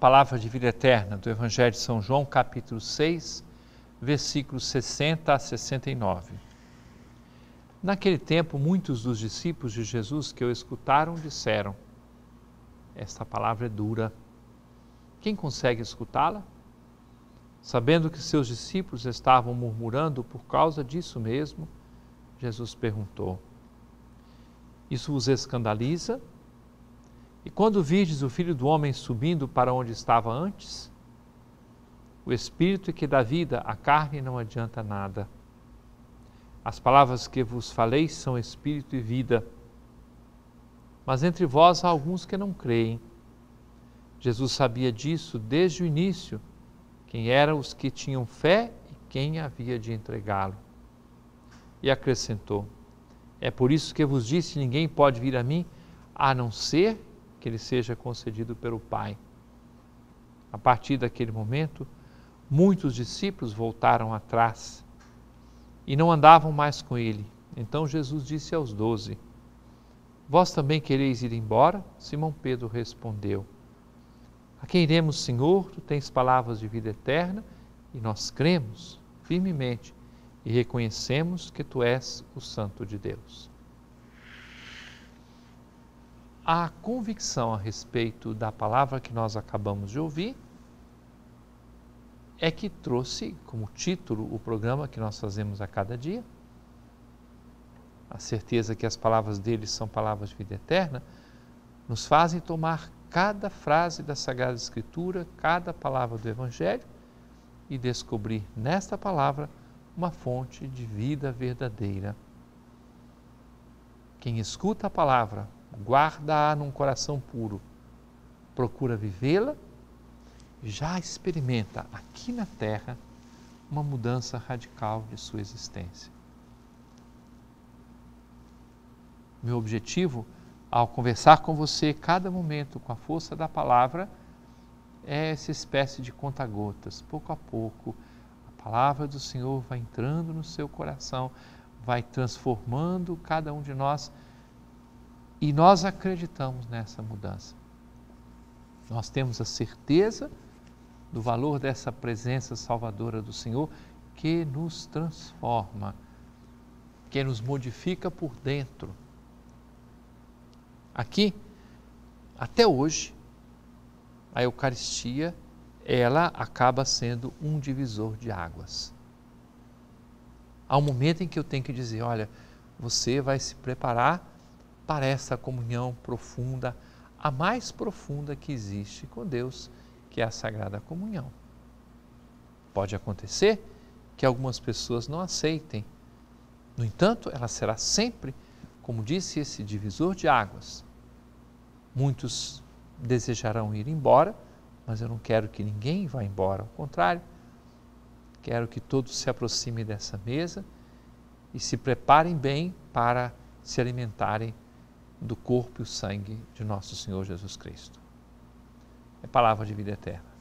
Palavra de vida eterna do Evangelho de São João, capítulo 6, versículos 60 a 69. Naquele tempo, muitos dos discípulos de Jesus que o escutaram disseram: esta palavra é dura. Quem consegue escutá-la? Sabendo que seus discípulos estavam murmurando por causa disso mesmo, Jesus perguntou: isso vos escandaliza? E quando virdes o Filho do Homem subindo para onde estava antes? O Espírito é que dá vida, a carne não adianta nada. As palavras que vos falei são Espírito e vida. Mas entre vós há alguns que não creem. Jesus sabia disso desde o início, quem eram os que tinham fé e quem havia de entregá-lo. E acrescentou: é por isso que vos disse, ninguém pode vir a mim, a não ser que ele seja concedido pelo Pai. A partir daquele momento, muitos discípulos voltaram atrás e não andavam mais com ele. Então Jesus disse aos 12: vós também quereis ir embora? Simão Pedro respondeu: a quem iremos, Senhor? Tu tens palavras de vida eterna e nós cremos firmemente e reconhecemos que tu és o Santo de Deus. A convicção a respeito da palavra que nós acabamos de ouvir é que trouxe como título o programa que nós fazemos a cada dia. A certeza que as palavras dele são palavras de vida eterna nos fazem tomar cada frase da Sagrada Escritura, cada palavra do Evangelho e descobrir nesta palavra uma fonte de vida verdadeira. Quem escuta a palavra, guarda-a num coração puro, procura vivê-la e já experimenta aqui na terra uma mudança radical de sua existência. Meu objetivo, ao conversar com você cada momento com a força da palavra, é essa espécie de conta-gotas. Pouco a pouco, a palavra do Senhor vai entrando no seu coração, vai transformando cada um de nós. E nós acreditamos nessa mudança. Nós temos a certeza do valor dessa presença salvadora do Senhor que nos transforma, que nos modifica por dentro. Aqui, até hoje, a Eucaristia, ela acaba sendo um divisor de águas. Há um momento em que eu tenho que dizer: olha, você vai se preparar para essa comunhão profunda, a mais profunda que existe com Deus, que é a Sagrada Comunhão. Pode acontecer que algumas pessoas não aceitem. No entanto, ela será sempre, como disse, esse divisor de águas. Muitos desejarão ir embora, mas eu não quero que ninguém vá embora. Ao contrário, quero que todos se aproximem dessa mesa e se preparem bem para se alimentarem do corpo e o sangue de nosso Senhor Jesus Cristo. É palavra de vida eterna.